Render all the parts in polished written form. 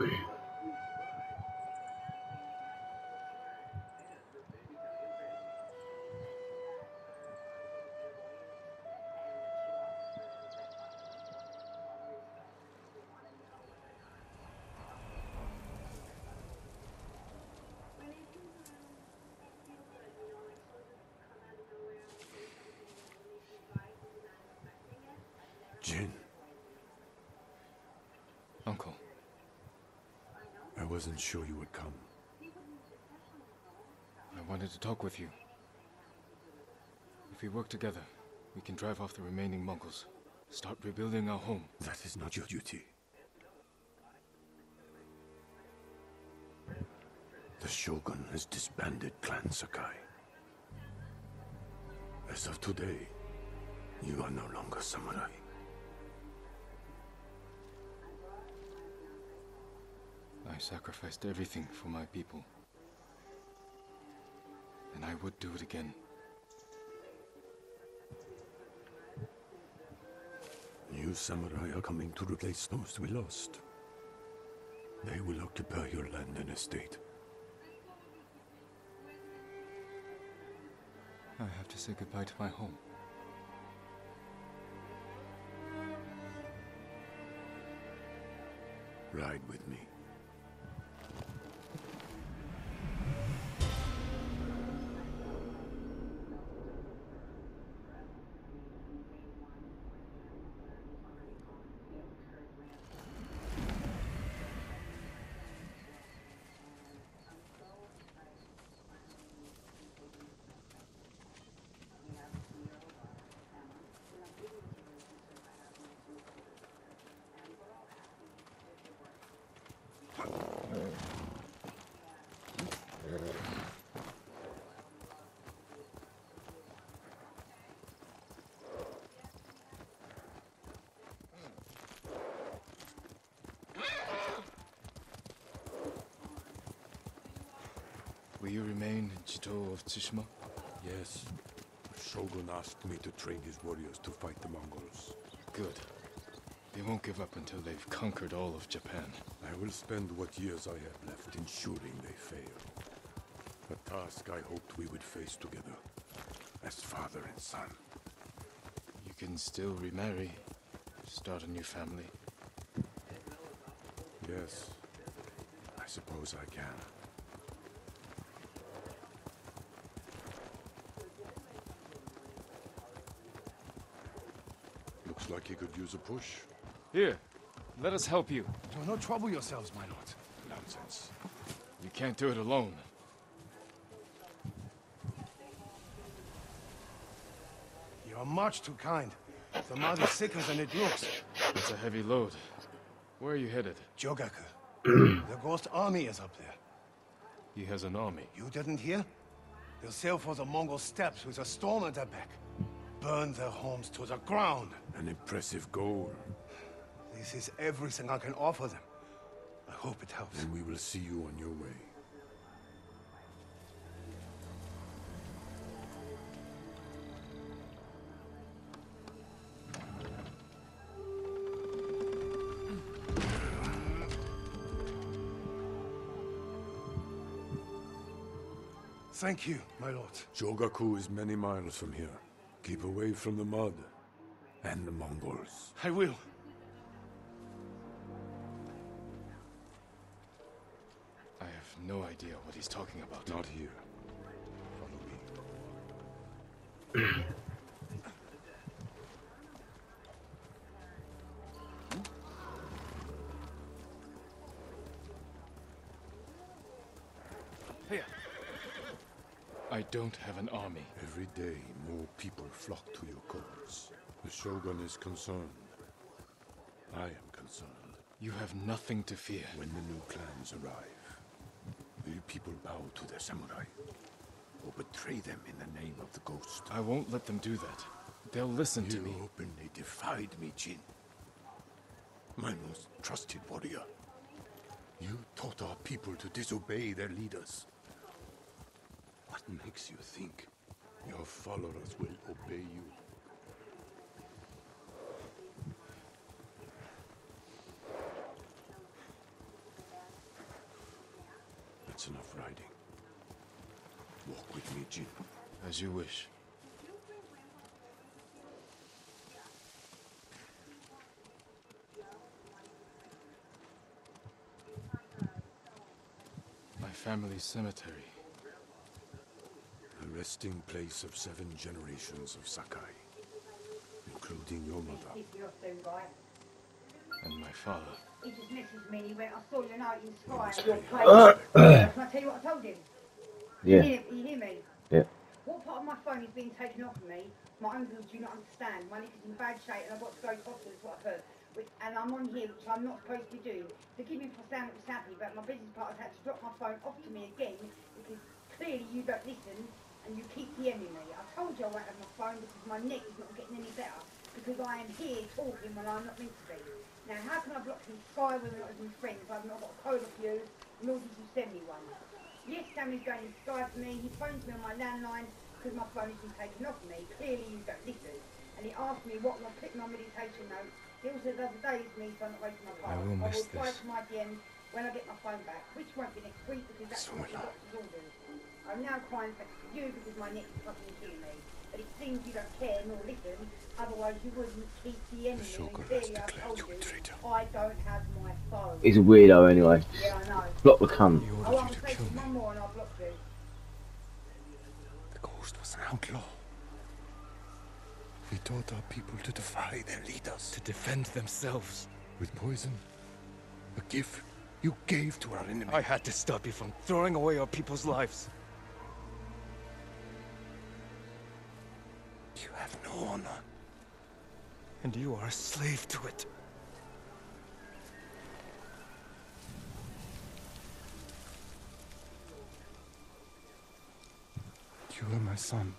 Jin. Uncle. I wasn't sure you would come. I wanted to talk with you. If we work together, we can drive off the remaining Mongols. Start rebuilding our home. That is not your duty. The Shogun has disbanded Clan Sakai. As of today, you are no longer samurai. I sacrificed everything for my people. And I would do it again. New samurai are coming to replace those we lost. They will occupy your land and estate. I have to say goodbye to my home. Ride with me. Will you remain in Chito of Tsushima? Yes. The Shogun asked me to train his warriors to fight the Mongols. Good. They won't give up until they've conquered all of Japan. I will spend what years I have left ensuring they fail. A task I hoped we would face together, as father and son. You can still remarry, start a new family. Yes, I suppose I can. Looks like he could use a push. Here, let us help you. Do not trouble yourselves, my lord. Nonsense. You can't do it alone. You are much too kind. The mud is thicker than it looks. It's a heavy load. Where are you headed? Jogaku. The Ghost Army is up there. He has an army. You didn't hear? They'll sail for the Mongol steppes with a storm at their back. Burn their homes to the ground. An impressive goal. This is everything I can offer them. I hope it helps. Then we will see you on your way. Thank you, my lord. Jogaku is many miles from here. Keep away from the mud and the Mongols. I will. I have no idea what he's talking about. Not here. Follow me. Here. I don't have an army. Every day, more people flock to your cause. The Shogun is concerned. I am concerned. You have nothing to fear. When the new clans arrive, will people bow to their samurai? Or betray them in the name of the Ghost? I won't let them do that. They'll listen to me. You openly defied me, Jin. My most trusted warrior. You taught our people to disobey their leaders. What makes you think your followers will obey you? That's enough riding. Walk with me, Jin. As you wish. My family's cemetery. The resting place of 7 generations of Sakai, including your mother. And my father. He just messaged me and he went, I saw your note in Sky must and your pay place. Can I tell you what I told him? Yeah. You hear me? Yeah. What part of my phone is being taken off of me? My uncles do not understand. My nick is in bad shape and I've got to go to hospital, is what I've heard. And I'm on here, which I'm not supposed to be doing. Forgive me if I sound sappy, but my business partner's had to drop my phone off to me again because clearly you don't listen and you keep DMing me. I told you I won't have my phone because my neck is not getting any better because I am here talking when I'm not meant to be. Now, how can I block from Sky when we're not even friends? I've not got a code of you, nor did you send me one. Yes, Sammy's going in Sky for me. He phones me on my landline because my phone has been taken off me. Clearly, you don't listen. And he asked me what I put in my meditation notes. He also the other day is me, so I'm not wasting my time. I will miss reply this. to my DMs when I get my phone back, which won't be next week because that's So what the will I. doctor's orders. I'm now crying thanks to you because my neck is fucking killing me. But it seems you don't care nor listen, otherwise you wouldn't keep DMing me. Shogun And has clearly I declared told you a you traitor. I don't have my phone. He's a weirdo anyway. Yeah, I know. Block the cunt. He Oh, ordered I'm you to taking kill me. one more and I'll block you. The Ghost was an outlaw. He taught our people to defy their leaders. To defend themselves. With poison. A gift you gave to our enemy. I had to stop you from throwing away our people's lives. You have no honor. And you are a slave to it. You are my son.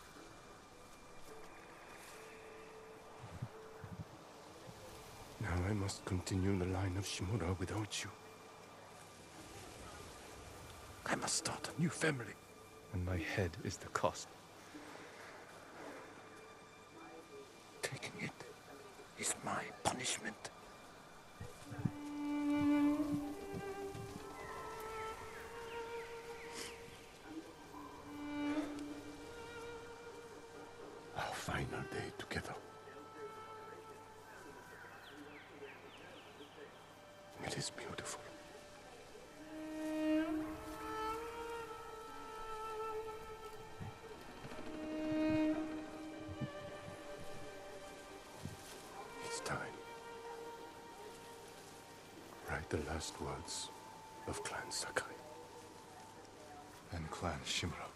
Now I must continue the line of Shimura without you. I must start a new family. And my head is the cost. Taking it is my punishment. Our final day together. It is beautiful. It's time. Write the last words of Clan Sakai. And Clan Shimura.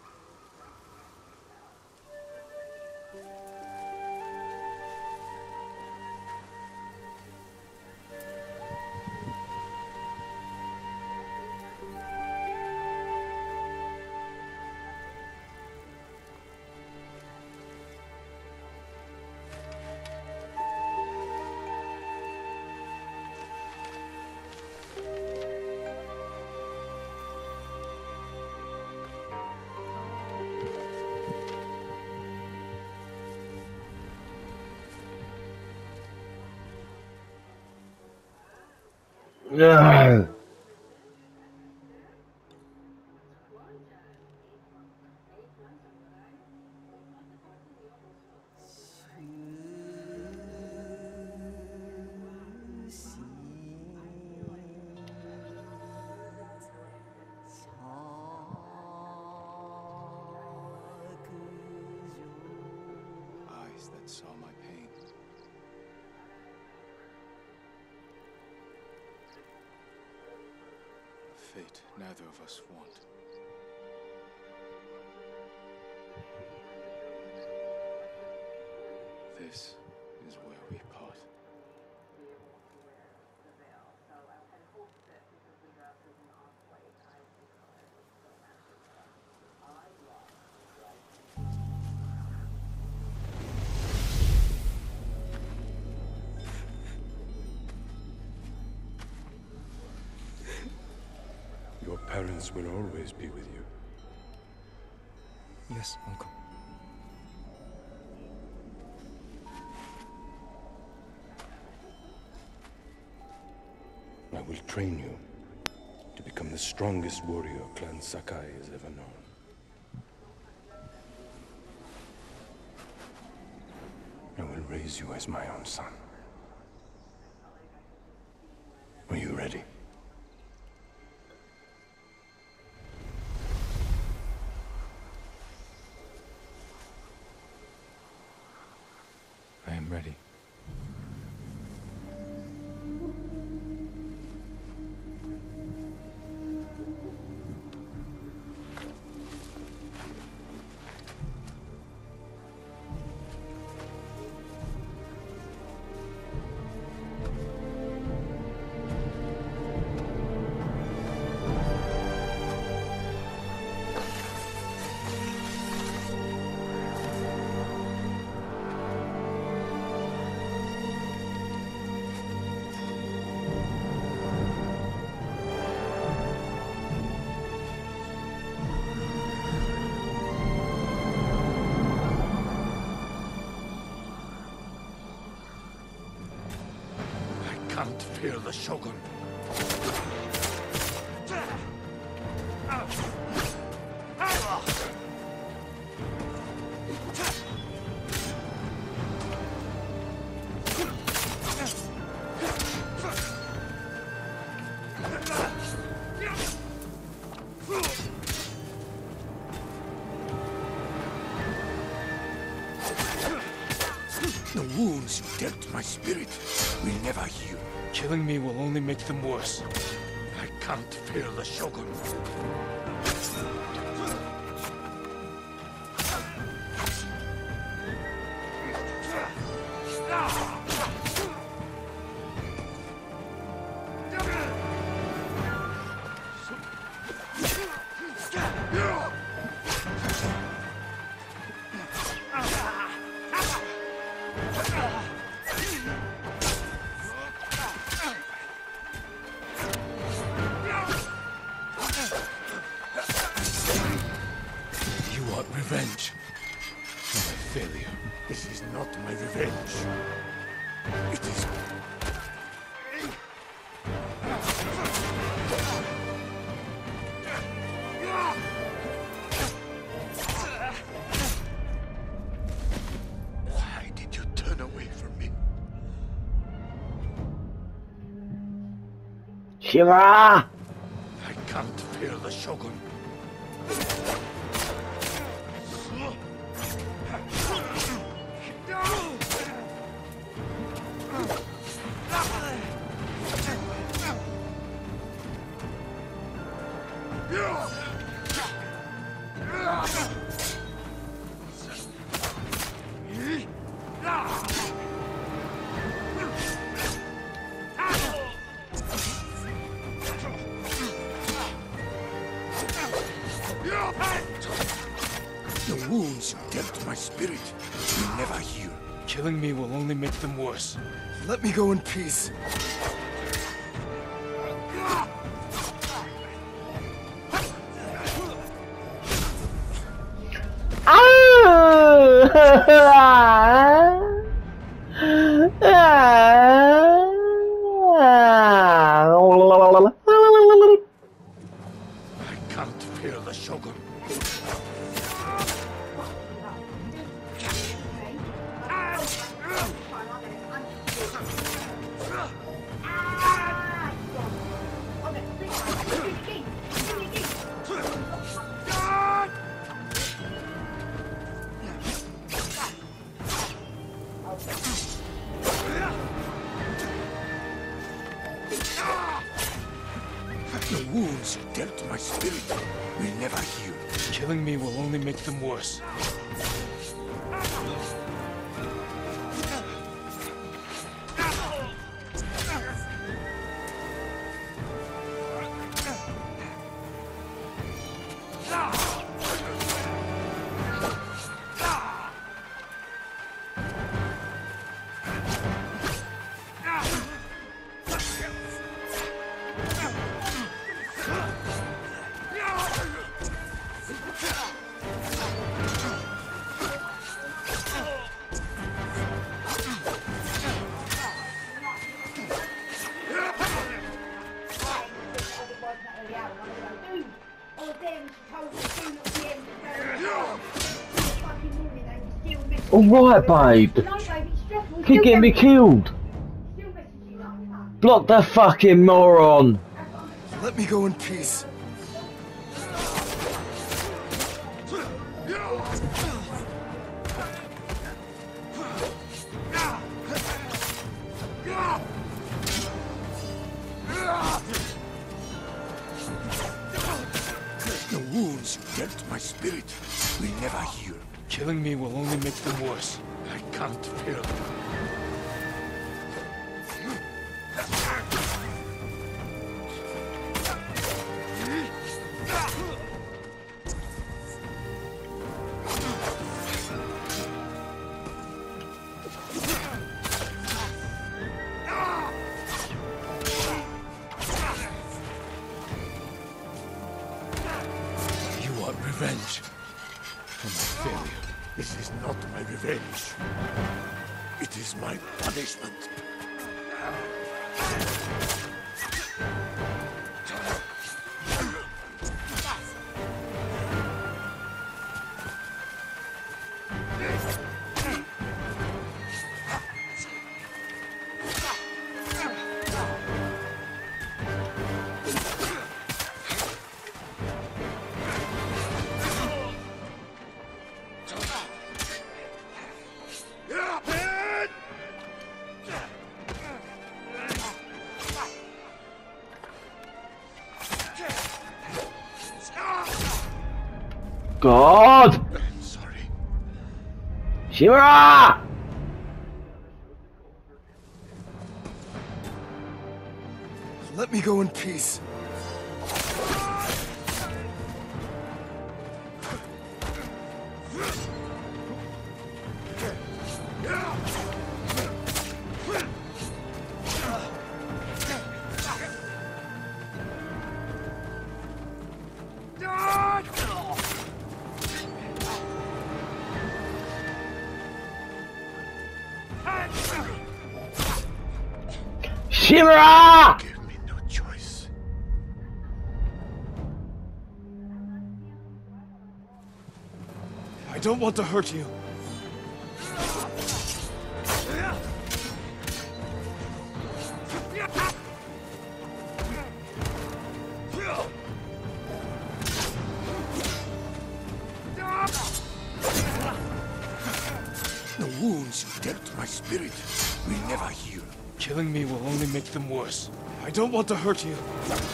No. Eyes that saw my pain. A fate neither of us want. This is where we part. Your parents will always be with you. Yes, Uncle. I will train you to become the strongest warrior Clan Sakai has ever known. I will raise you as my own son. Are you ready? I am ready. I can't fear the Shogun. The wounds you dealt my spirit will never heal. Killing me will only make them worse. I can't fear the Shogun. Revenge for my failure. This is not my revenge. It is... Why did you turn away from me? Shimura! I can't fear the Shogun. The wounds you dealt my spirit will never heal. Killing me will only make them worse. Let me go in peace. I can't fear the Shogun. The wounds you dealt my spirit will never heal. Killing me will only make them worse. Alright, babe. No, babe, it's stressful. Keep getting me killed. Still messaging you. Block the fucking moron. Let me go in peace. The wounds you dealt my spirit will never heal. Killing me will only make them worse. I can't feel. You want revenge for my failure. This is not my revenge. It is my punishment. God! I'm sorry. Shimura! Let me go in peace. Shimura! Give me no choice. I don't want to hurt you. The wounds you dealt my spirit will never heal. Killing me will only make them worse. I don't want to hurt you.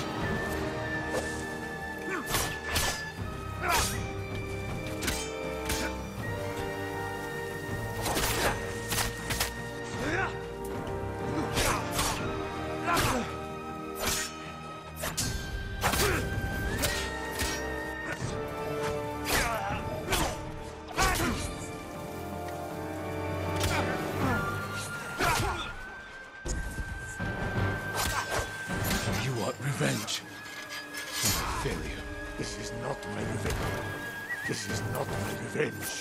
You want revenge for my failure. This is not my revenge. This is not my revenge.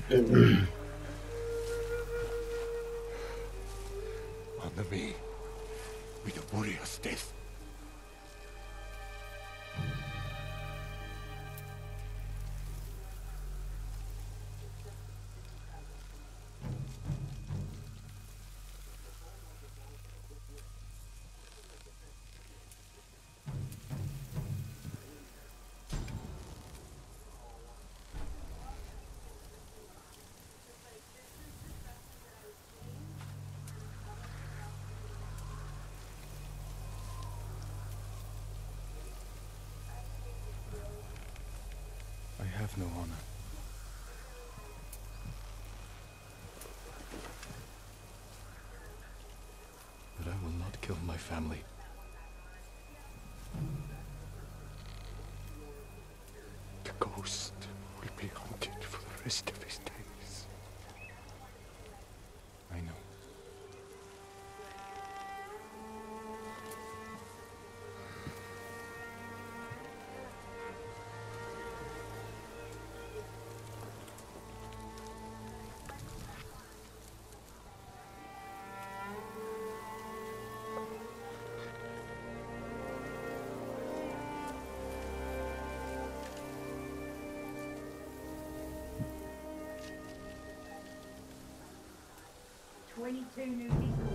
Honor me with a warrior's death. I have no honor. But I will not kill my family. The ghost will be haunted for the rest of his days. I know. New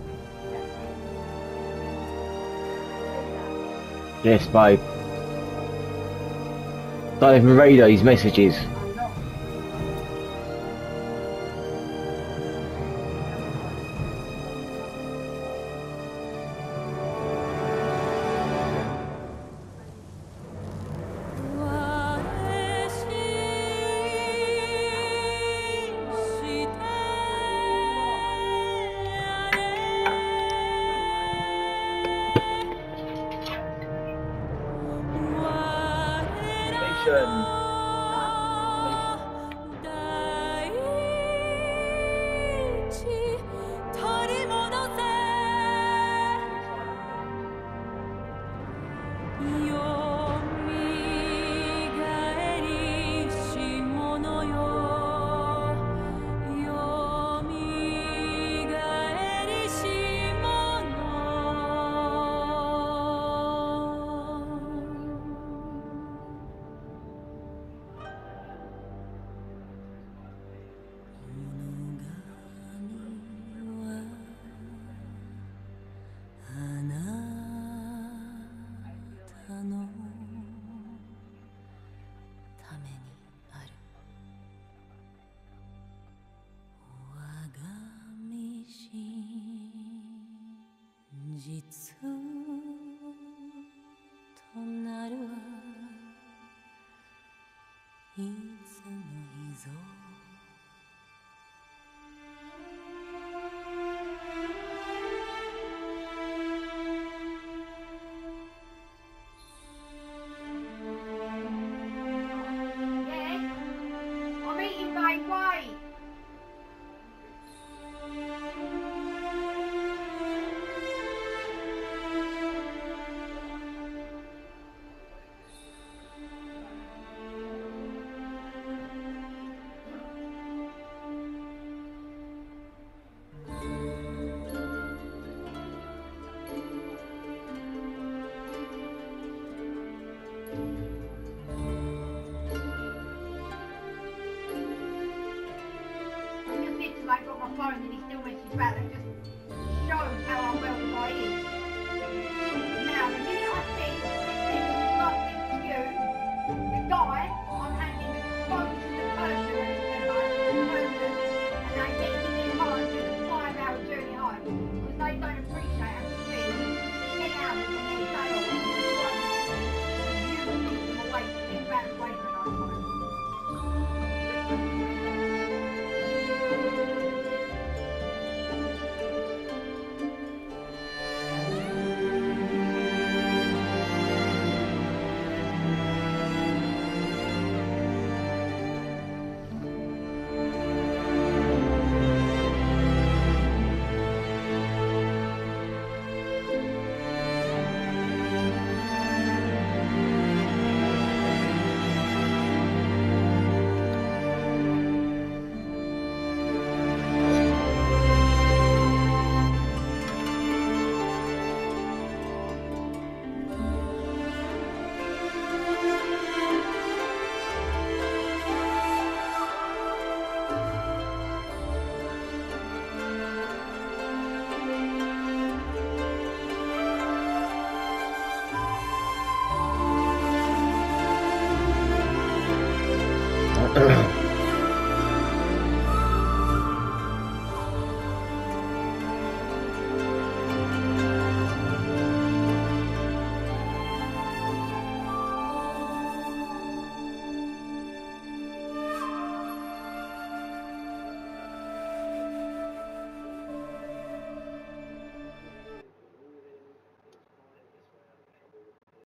Yes, babe. Don't even read these messages. I'm not.